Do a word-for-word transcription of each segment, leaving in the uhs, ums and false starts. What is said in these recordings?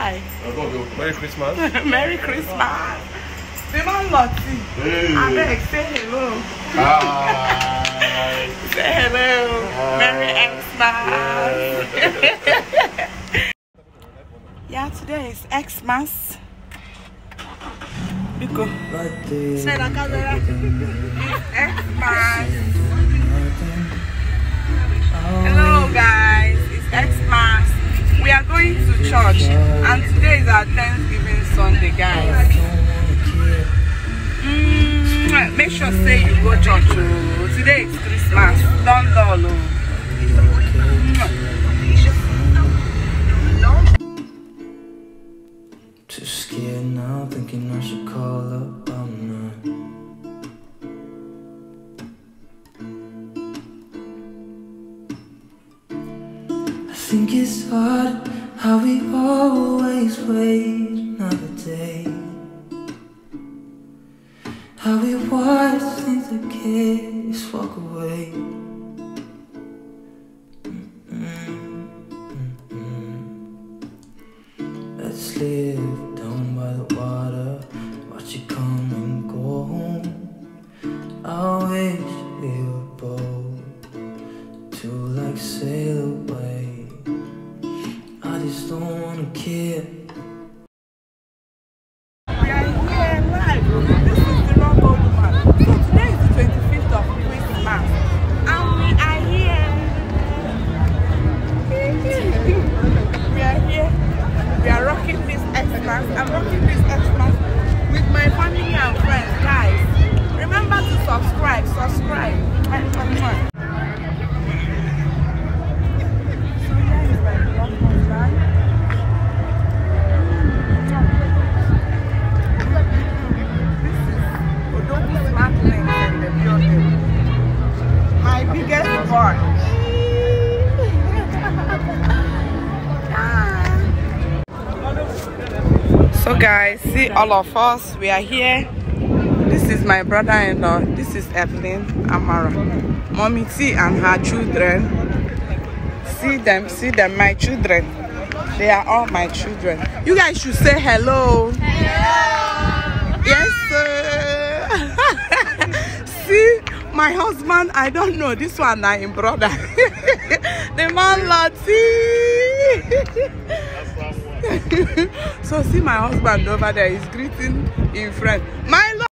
Hi. Merry Christmas. Merry Christmas. The man Lottie. Hey. I beg, say hello. Hi. Say hello. Hi. Merry Xmas. Yeah. Yeah, today is Xmas. Biko. Say the camera. It's Xmas. Hello guys, it's Xmas. We are going to church and today is our Thanksgiving Sunday, guys. Mm, make sure say you go church. Oh. Today is Christmas. Don't dull. Too scared now, thinking I should call up. I'm not. I think it's hard how we always wait another day. How we watch things that kids walk away. Mm-mm, mm-mm. Let's live down by the water, watch it come and go home. I wish we were bold to like sail away. I just don't wanna care. I'm rocking this Xmas with my family and friends, guys. Remember to subscribe, subscribe. So here is my vlog husband. This is Odogu Smart Link in the building. My biggest boy. So guys, see all of us, we are here. This is my brother-in-law. This is Evelyn Amara. Mommy T and her children. See them, see them, my children. They are all my children. You guys should say hello. Hello. Yes, sir. See, my husband, I don't know. This one, I'm brother. The man Lottie. So see my husband over there, he's greeting in French. My lord.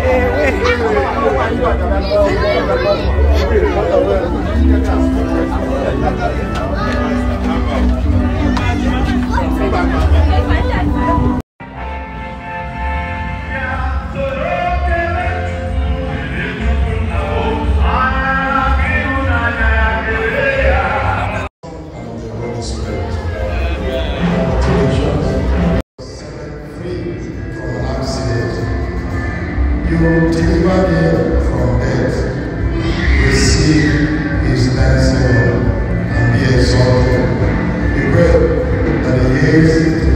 You deliver him from death, receive his thanksgiving, and be exalted. We pray that he is